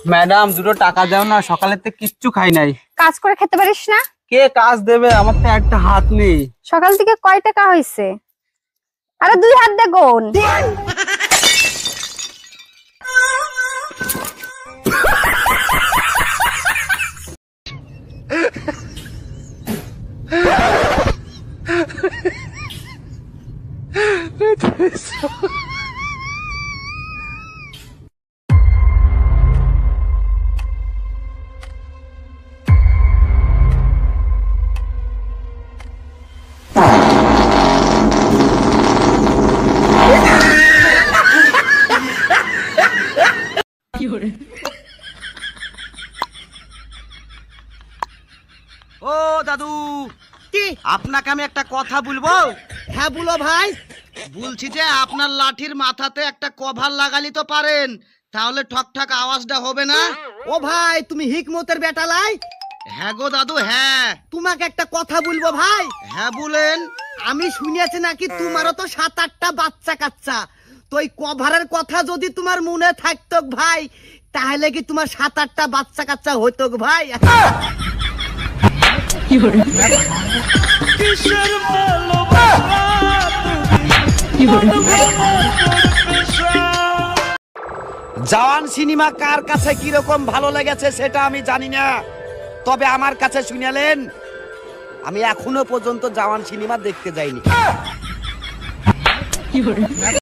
Madam দুটো টাকা দাও না, সকালে তো কিচ্ছু খাই নাই। কাজ করে খেতে পারিস না? কে কাজ দেবে? আমার তো একটা হাত নেই। সকাল থেকে কয় টাকা হয়েছে? আরে 2 হাত দে গোন। ও দাদু, কি আপনাকে আমি একটা কথা বলবো? হ্যাঁ বলো ভাই। বলছি যে আপনার লাঠির মাথাতে একটা কভার লাগালি তো পারেন, তাহলে ঠক ঠক আওয়াজটা হবে না। ও ভাই, তুমি হিকমতের বেটা লাই? হ্যাঁ গো দাদু, হ্যাঁ। তোমাকে একটা কথা বলবো ভাই। হ্যাঁ বলেন। আমি শুনেছি নাকি তোমারও তো 7-8টা বাচ্চা কাচ্চা, তো এই কভারের কথা যদি তোমার মনে থাকতো ভাই, তাহলে কি তোমার 7-8টা বাচ্চা কাচ্চা হইতো ভাই? জওয়ান সিনেমা কার কাছে কিরকম ভালো লেগেছে সেটা আমি জানি না, তবে আমার কাছে শুনেলেন, আমি এখনো পর্যন্ত জওয়ান সিনেমা দেখতে যাইনি।